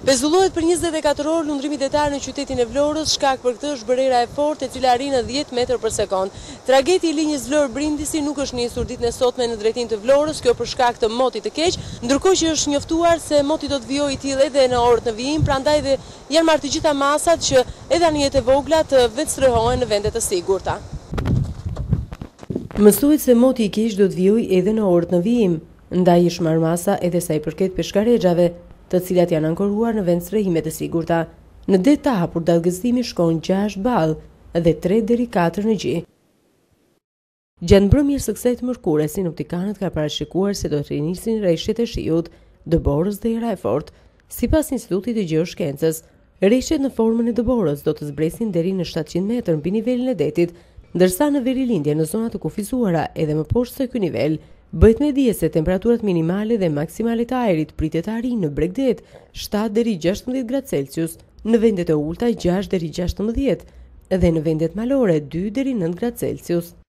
Pezullohet për 24 orë lundrimi detar në qytetin e Vlorës, shkak për këtë është bërera e fortë e cila arrin në 10 metër për sekond. Tragedi i linjës Vlorë-Brindisi nuk është nisur ditën e sotme në drejtim të Vlorës, kjo për shkak të motit të keq, ndërkohë që është njoftuar se moti do të vijojë i tillë edhe në orët në vijim, prandaj dhe janë marrë të gjitha masat që edhe anijet e vogla të vetëstrëhohen në vende të sigurta. Mësohet se moti i keq do të vijojë edhe në orët në vijim, ndaj është marrë masa edhe sa i përket peshkarexhave, të cilat janë ankoruar në vend strehime të sigurta. Në det të hapur dallgëzimi shkon 6 ballë dhe 3 deri 4 në gji. Gjatë mbrëmjes së kësaj të mërkure, sinoptikanët kanë parashikuar se do të rinisin rreshtet e shiut, dëborës dhe era e fortë. Sipas Institutit të Gjeoshkencës, rreshtet në formën e dëborës do të zbresin deri në 700 metër mbi nivelin e detit, ndërsa në verilindje në zona të kufizuara edhe më poshtë se ky nivel, bëhet me dije se temperaturat minimale dhe maksimale të ajrit pritet të arrijnë në Bregdet 7 deri 16 gradë Celsius, në vendet e ulta 6 deri 16 dhe në vendet malore 2 deri 9 gradë Celsius.